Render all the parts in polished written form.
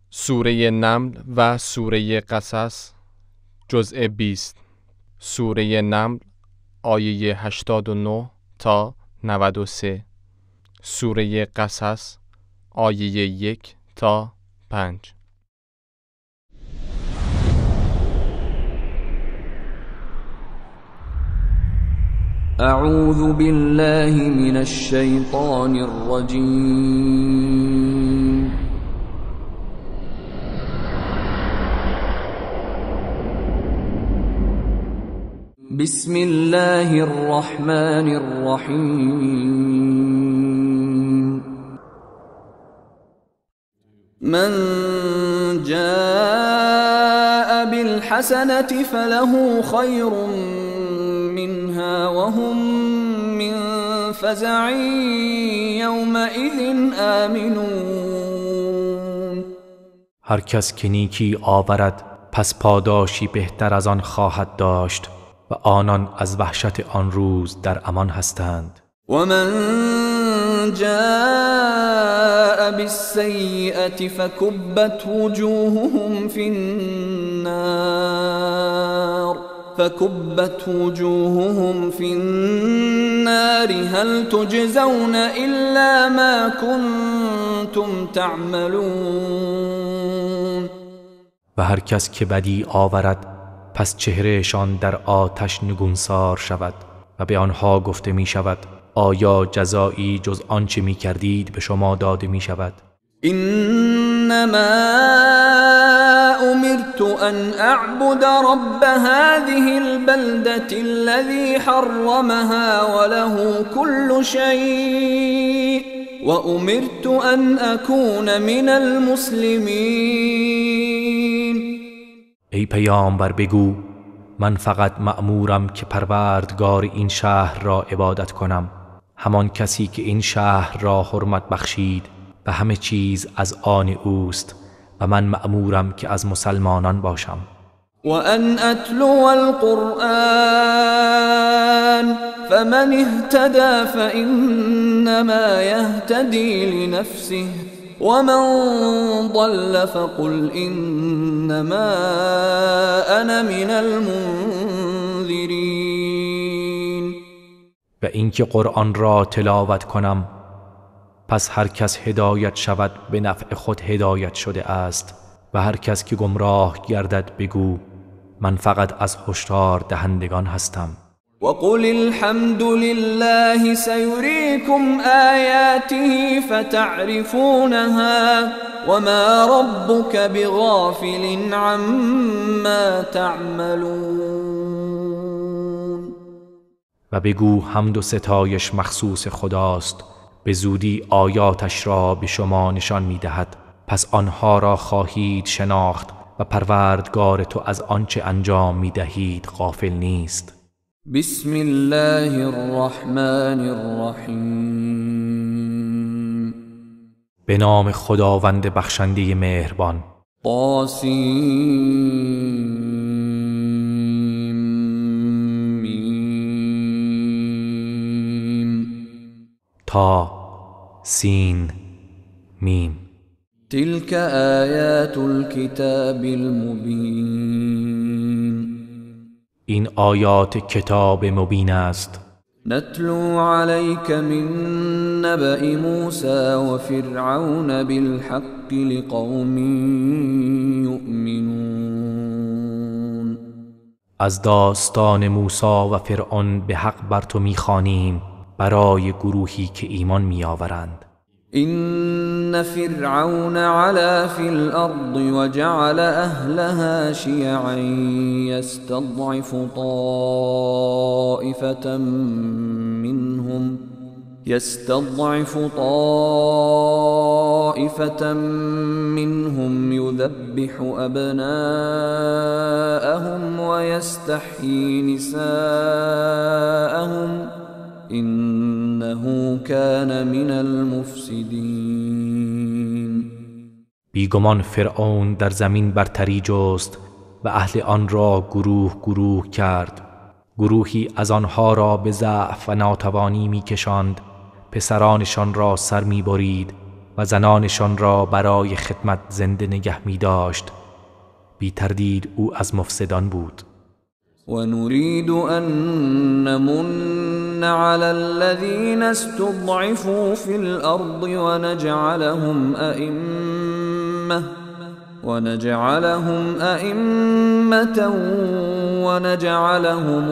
سوره نمل و سوره قصص جزء 20. سوره نمل آیه 89 تا 93. سوره قصص آیه 1 تا 5. اعوذ بالله من الشیطان الرجیم. بسم الله الرحمن الرحیم. من جاء بالحسنة فله خير منها وهم من فزع يومئذ آمنون. هر کس که نیکی آورد پس پاداشی بهتر از آن خواهد داشت و آنان از وحشت آن روز در امان هستند. و من جاء بالسیئة فکبت وجوههم فی النار هل تجزون الا ما کنتم تعملون. و هر کس که بدی آورد پس چهرهشان در آتش نگونسار شود و به آنها گفته می شود آیا جزایی جز آنچه می کردید به شما داده می شود؟ انما امرت ان اعبد رب هذه البلدة الذي حرمها وله كل شيء وامرت ان اكون من المسلمين. ای پیامبر بگو من فقط مأمورم که پروردگار این شهر را عبادت کنم، همان کسی که این شهر را حرمت بخشید و همه چیز از آن اوست و من مأمورم که از مسلمانان باشم. و ان اتلو القرآن فمن اهتدى فانما يهتدي لنفسه ومن ضل فقل انما انا من المنذرین. و اینکه قرآن را تلاوت کنم پس هر کس هدایت شود به نفع خود هدایت شده است و هر کس که گمراه گردد بگو من فقط از هشدار دهندگان هستم. وقل الحمد لله سيريكم آياته فتعرفونها وما ربك بغافل عما تعملون. و بگو حمد و ستایش مخصوص خداست، به زودی آیاتش را به شما نشان می‌دهد، پس آنها را خواهید شناخت و پروردگار تو از آنچه انجام می‌دهید غافل نیست. بسم الله الرحمن الرحیم. به نام خداوند بخشنده مهربان. طاسیم تا سین میم. تلك آیات الكتاب المبین. این آیات کتاب مبین است. نتلو عليك من نبأ موسى وفرعون بالحق لقوم يؤمنون. از داستان موسی و فرعون به حق بر تو می‌خوانیم برای گروهی که ایمان می‌آورند. إن فرعون علا في الأرض وجعل أهلها شيعا يستضعف طائفة منهم يذبح أبناءهم ويستحيي نساءهم انه كان من المفسدین. بیگمان فرعون در زمین برتری جست و اهل آن را گروه گروه کرد. گروهی از آنها را به ضعف و ناتوانی میکشاند، پسرانشان را سر میبرید و زنانشان را برای خدمت زنده نگه می داشت. بی تردید او از مفسدان بود. ونريد أن نمن على الذين استضعفوا في الأرض ونجعلهم أئمة ونجعلهم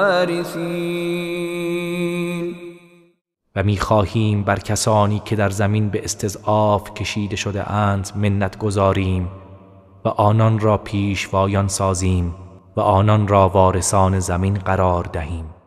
الوارثين. و می‌خواهیم بر کسانی که در زمین به استضعاف کشیده شده اند منت گذاریم و آنان را پیشوایان سازیم و آنان را وارثان زمین قرار دهیم.